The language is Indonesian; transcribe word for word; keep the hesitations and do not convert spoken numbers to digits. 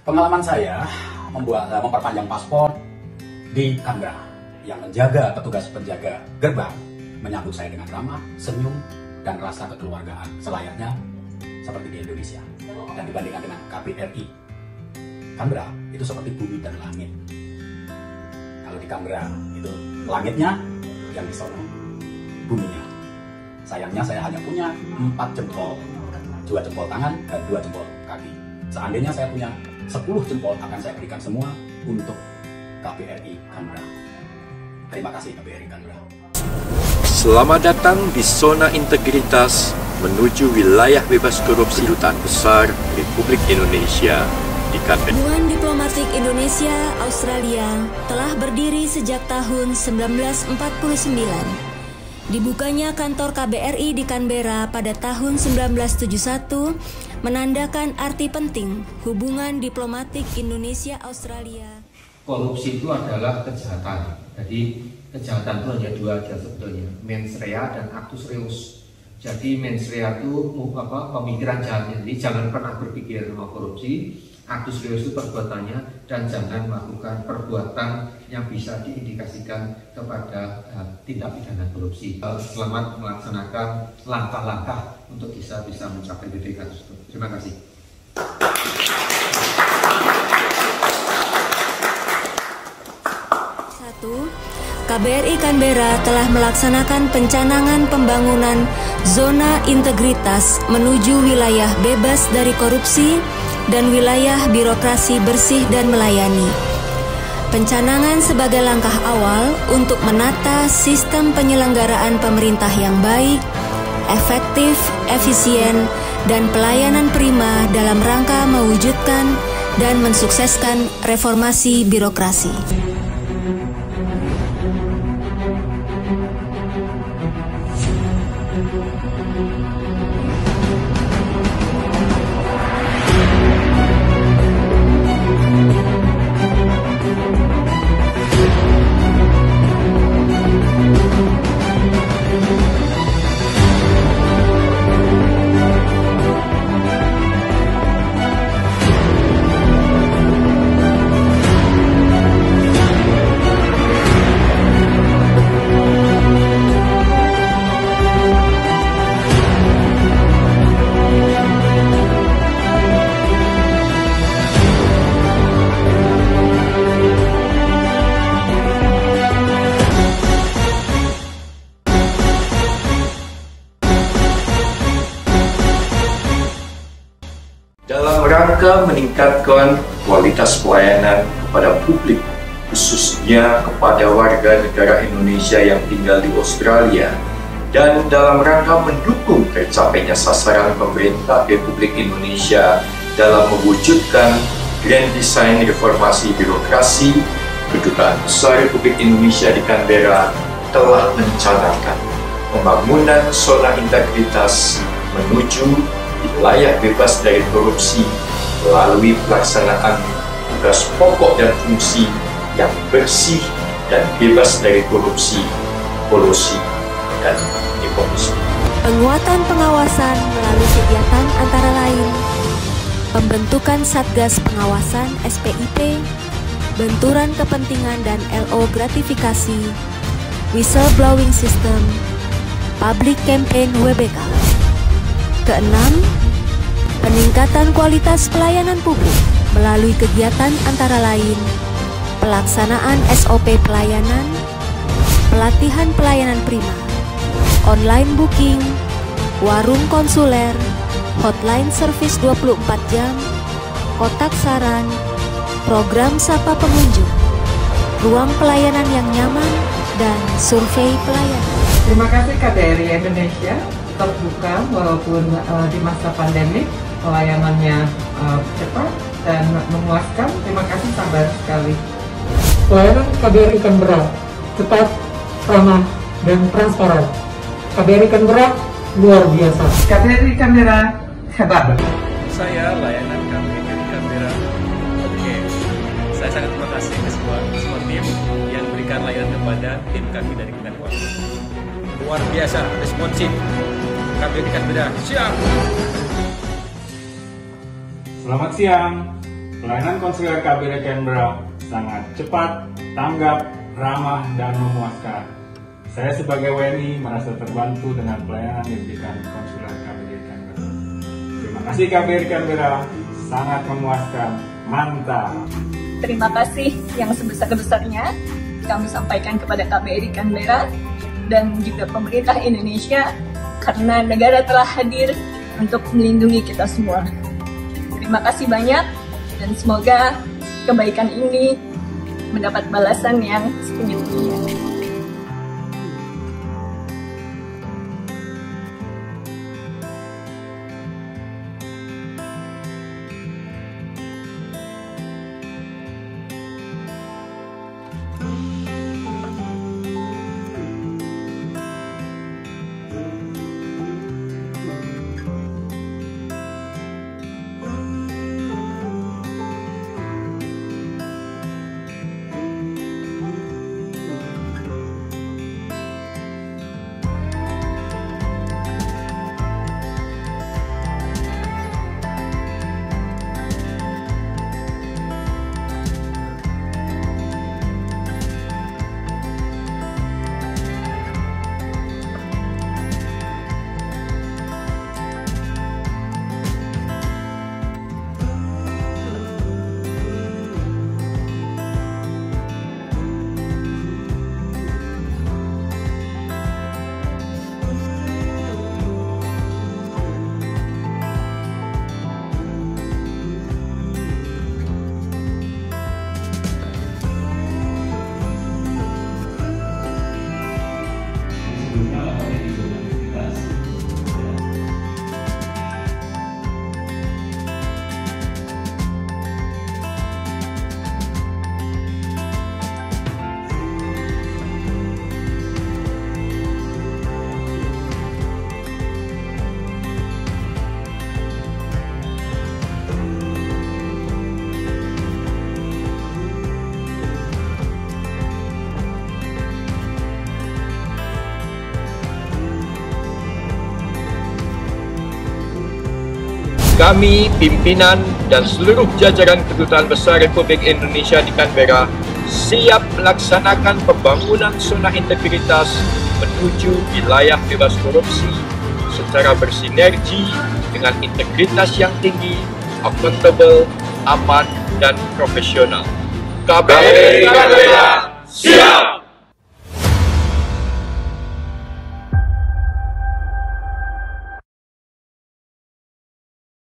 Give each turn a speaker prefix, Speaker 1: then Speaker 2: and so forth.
Speaker 1: Pengalaman saya membuat uh, memperpanjang paspor di Canberra, yang menjaga petugas penjaga gerbang menyambut saya dengan ramah, senyum, dan rasa kekeluargaan selayaknya seperti di Indonesia. Dan dibandingkan dengan K B R I Canberra, itu seperti bumi dan langit. Kalau di Canberra itu langitnya, yang di sana buminya. Sayangnya saya hanya punya empat jempol, dua jempol tangan dan dua jempol kaki. Seandainya saya punya sepuluh jempol, akan saya berikan semua untuk K B R I Canberra. Terima kasih K B R I Canberra.
Speaker 2: Selamat datang di zona integritas menuju wilayah bebas korupsi Kedutaan Besar Republik Indonesia di Canberra.
Speaker 3: Hubungan diplomatik Indonesia Australia telah berdiri sejak tahun seribu sembilan ratus empat puluh sembilan. Dibukanya kantor K B R I di Canberra pada tahun seribu sembilan ratus tujuh puluh satu menandakan arti penting hubungan diplomatik Indonesia Australia.
Speaker 4: Korupsi itu adalah kejahatan. Jadi kejahatan itu hanya dua aja sebetulnya, mens rea dan actus reus. Jadi mens rea itu apa, pemikiran jahatnya. Jadi jangan pernah berpikir mau korupsi. Actus reus itu perbuatannya, dan jangan melakukan perbuatan yang bisa diindikasikan kepada uh, tindak pidana korupsi. Uh, selamat melaksanakan langkah-langkah untuk bisa bisa mencapai titik tersebut. Terima kasih.
Speaker 3: Satu, K B R I Canberra telah melaksanakan pencanangan pembangunan zona integritas menuju wilayah bebas dari korupsi dan wilayah birokrasi bersih dan melayani. Pencanangan sebagai langkah awal untuk menata sistem penyelenggaraan pemerintah yang baik, efektif, efisien, dan pelayanan prima dalam rangka mewujudkan dan mensukseskan reformasi birokrasi.
Speaker 2: Dalam rangka meningkatkan kualitas pelayanan kepada publik, khususnya kepada warga negara Indonesia yang tinggal di Australia, dan dalam rangka mendukung tercapainya sasaran pemerintah Republik Indonesia dalam mewujudkan Grand Design Reformasi Birokrasi, Kedutaan Besar Republik Indonesia di Canberra telah mencanangkan pembangunan zona integritas menuju wilayah bebas dari korupsi melalui pelaksanaan tugas pokok dan fungsi yang bersih dan bebas dari korupsi, kolusi, dan nepotisme.
Speaker 3: Penguatan pengawasan melalui kegiatan antara lain pembentukan Satgas Pengawasan S P I P, benturan kepentingan dan L O gratifikasi, whistleblowing system, public campaign W B K. Keenam, peningkatan kualitas pelayanan publik melalui kegiatan antara lain pelaksanaan S O P pelayanan, pelatihan pelayanan prima, online booking, warung konsuler, hotline service dua puluh empat jam, kotak saran, program sapa pengunjung, ruang pelayanan yang nyaman, dan survei pelayanan.
Speaker 5: Terima kasih K B R I Indonesia terbuka walaupun uh, di masa pandemi pelayanannya uh, cepat dan memuaskan. Terima kasih, sabar sekali.
Speaker 6: Pelayanan K B R I Canberra cepat, ramah, dan transparan. K B R I Canberra luar biasa.
Speaker 5: K B R I Canberra hebat.
Speaker 7: Saya layanan K B R I Canberra. Oke, saya sangat terima kasih ke semua, semua tim yang berikan layanan kepada tim kami dari Kemenkuan. Luar biasa, responsif. K B R I Canberra siap.
Speaker 8: Selamat siang. Pelayanan konsuler K B R I Canberra sangat cepat, tanggap, ramah, dan memuaskan. Saya sebagai W N I merasa terbantu dengan pelayanan yang diberikan konsuler K B R I Canberra. Terima kasih K B R I Canberra, sangat memuaskan, mantap.
Speaker 9: Terima kasih yang sebesar-besarnya kami sampaikan kepada K B R I Canberra dan juga pemerintah Indonesia karena negara telah hadir untuk melindungi kita semua. Terima kasih banyak dan semoga kebaikan ini mendapat balasan yang sepenuhnya.
Speaker 2: Kami, pimpinan dan seluruh jajaran Kedutaan Besar Republik Indonesia di Canberra siap melaksanakan pembangunan zona integritas menuju wilayah bebas korupsi secara bersinergi dengan integritas yang tinggi, akuntabel, aman, dan profesional. K B R I Canberra siap!